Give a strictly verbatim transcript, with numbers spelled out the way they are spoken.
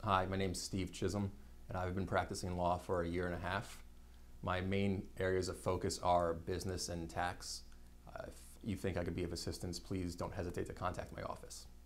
Hi, my name's Steve Chisholm, and I've been practicing law for a year and a half. My main areas of focus are business and tax. Uh, if you think I could be of assistance, please don't hesitate to contact my office.